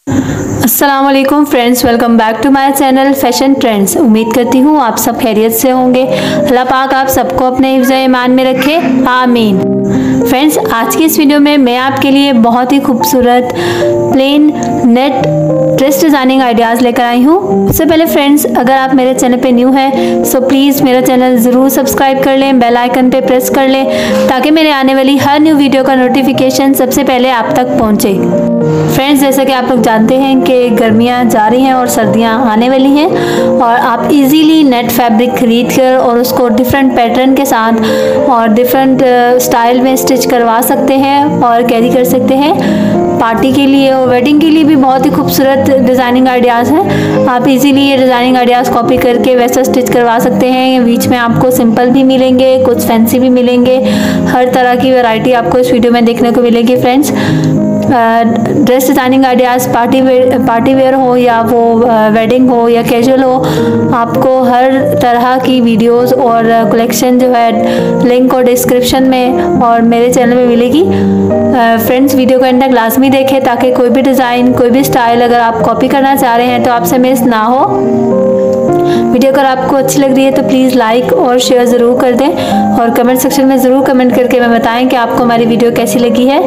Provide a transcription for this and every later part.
अस्सलाम वालेकुम friends, welcome back to my channel fashion trends. उम्मीद करती हूँ आप सब खैरियत से होंगे। अल्लाह पाक आप सबको अपने हिफ्ज़ ईमान में रखे, आमीन। फ्रेंड्स, आज की इस वीडियो में मैं आपके लिए बहुत ही खूबसूरत plain net dress designing ideas लेकर आई हूँ। उससे पहले फ्रेंड्स, अगर आप मेरे चैनल पे न्यू हैं सो प्लीज़ मेरा चैनल ज़रूर सब्सक्राइब कर लें, बेल आइकन पे प्रेस कर लें ताकि मेरे आने वाली हर न्यू वीडियो का नोटिफिकेशन सबसे पहले आप तक पहुँचे। फ्रेंड्स, जैसा कि आप लोग जानते हैं कि गर्मियाँ जा रही हैं और सर्दियाँ आने वाली हैं और आप इजीली नेट फैब्रिक खरीद कर और उसको डिफरेंट पैटर्न के साथ और डिफरेंट स्टाइल में स्टिच करवा सकते हैं और कैरी कर सकते हैं। पार्टी के लिए और वेडिंग के लिए भी बहुत ही खूबसूरत डिज़ाइनिंग आइडियाज़ हैं। आप इजीली ये डिज़ाइनिंग आइडियाज़ कॉपी करके वैसा स्टिच करवा सकते हैं। बीच में आपको सिंपल भी मिलेंगे, कुछ फैंसी भी मिलेंगे, हर तरह की वैरायटी आपको इस वीडियो में देखने को मिलेगी। Friends, dress designing ideas party wear हो या वो वेडिंग हो या कैजुअल हो, आपको हर तरह की वीडियोस और कलेक्शन जो है लिंक और डिस्क्रिप्शन में और मेरे चैनल में मिलेगी। फ्रेंड्स, वीडियो को एंड तक लाजमी देखें ताकि कोई भी डिज़ाइन, कोई भी स्टाइल अगर आप कॉपी करना चाह रहे हैं तो आपसे मिस ना हो। वीडियो अगर आपको अच्छी लग रही है तो प्लीज़ लाइक और शेयर ज़रूर कर दें और कमेंट सेक्शन में ज़रूर कमेंट करके हमें बताएं कि आपको हमारी वीडियो कैसी लगी है।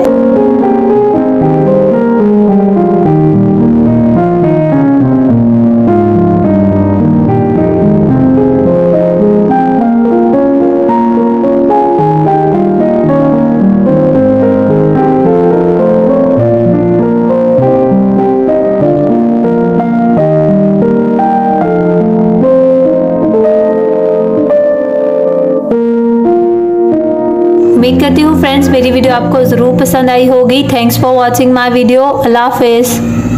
उम्मीद करती हूँ फ्रेंड्स मेरी वीडियो आपको ज़रूर पसंद आई होगी। Thanks for watching my video. अल्लाह हाफिज़।